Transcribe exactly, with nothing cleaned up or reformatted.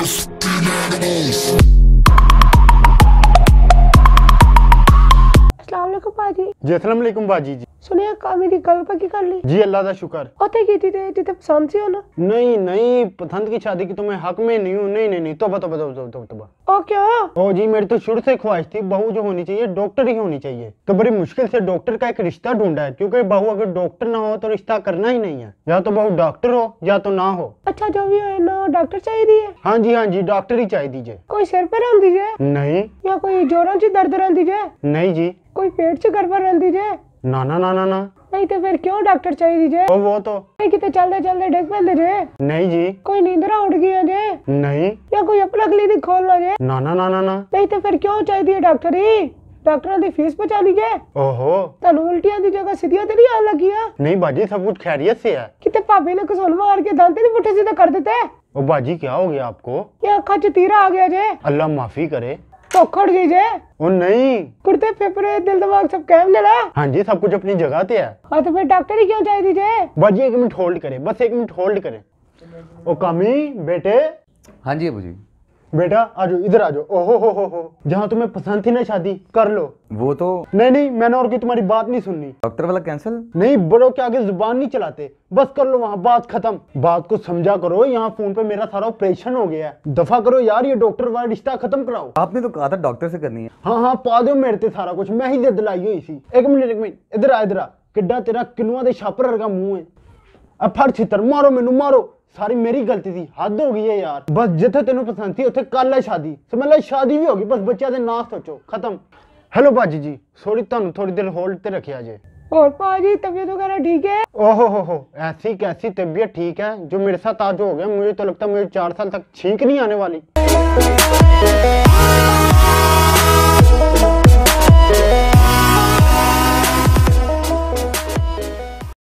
अस्सलाम वालेकुम बाजी जी। अस्सलाम वालेकुम बाजी जी। सुनिए मेरी गल पक्की कर ली जी, अल्लाह का शुक्र। ओते की थी जिते पसंद सी हो ना? नहीं नहीं, पसंद की शादी की तो मैं हक में नहीं हूँ। नहीं नहीं नहीं, तोबा तोबा तोबा तोबा तोबा। ओ क्यों? ओ जी, मेरी तो शुरू से ख्वाहिश थी बहू जो होनी चाहिए डॉक्टर ही होनी चाहिए। तो बड़ी मुश्किल से डॉक्टर का एक रिश्ता ढूंढा है, क्योंकि बहू अगर डॉक्टर ना हो तो रिश्ता करना ही नहीं है। या तो बहू डॉक्टर हो या तो ना हो। अच्छा, जो भी हो ना डॉक्टर चाहिए है? हाँ जी हाँ जी, डॉक्टर ही चाहिए दीजिए। कोई सिर पे रह दीजिए? नहीं। या कोई जोरों च दर्द रह दीजिए? नहीं जी। कोई पेट च गड़बड़ रह दीजिए? ना ना ना ना ना। नहीं तो फिर क्यों डॉक्टर चाहिए दीजिए? ओ वो तो कितने चलते चलते डिग पैंदे जे? नहीं जी। कोई नींदरा उड़ गई जे? नहीं। या कोई अपना क्लिनिक खोलना जे? ना ना ना ना ना। नहीं तो फिर क्यों चाहिए डॉक्टर ही? डॉक्टरों की फीस बचा लीजिए। ओहो, तनु उल्टियां दी जगह सीधियां तो नहीं आने लगी है? नहीं बाजी, सब कुछ खैरियत से है। कितने भाभी ने कसूल मार के दांते नहीं पुट्ठे सीधे कर देते? ओ बाजी, क्या हो गया आपको? ये अखा च तीरा आ गया जे? अल्लाह माफी करे। तो खड़ गई जे? ओ नहीं। कुर्ते फेफड़े दिल दिमाग सब कैम ले ला? हाँ जी, सब कुछ अपनी जगह पे है। हाँ तो फिर डॉक्टर ही क्यों चाहिए दीजिए? बाजी एक मिनट होल्ड करे, बस एक मिनट होल्ड करे। ओ कामी बेटे। हाँ जी अबू जी। बेटा आजो, इधर आजो। ओहो हो हो हो, जहाँ तुम्हें पसंद थी ना शादी कर लो। वो तो नहीं नहीं, मैंने और की तुम्हारी बात नहीं सुननी। डॉक्टर वाला कैंसिल? नहीं, बड़ों के आगे जुबान नहीं चलाते, बस कर लो वहाँ, बात खत्म। बात को समझा करो, यहाँ फोन पे मेरा सारा ऑपरेशन हो गया है। दफा करो यार, ये डॉक्टर वाला रिश्ता खत्म कराओ। आपने तो कहा था डॉक्टर से करनी है। हाँ हाँ, पा दो मेरे ते सारा कुछ, मैं ही जिद लाई हुई सी। एक मिनट एक मिनट, इधर आ इधर आ। किड्डा तेरा किनुआ दे छापर वर्गा मुंह है। अब फड़ छितर मारो मैनू, मारो। सारी मेरी गलती थी, हद हो गई है यार। बस जिथे तेन पसंद थी उथे कर ले शादी। समझ ले, शादी भी होगी, बस बच्चा दे ना सोचो, खत्म। हेलो बाजी जी, सॉरी तुहानू थोड़ी देर होल्ड ते रखिया जे। और पाजी तबीयत वगैरह ठीक है? ओहो हो हो, ऐसी कैसी तबीयत ठीक है? जो मेरे साथ आज हो गया, मुझे तो लगता है मुझे चार साल तक छींक नहीं आने वाली।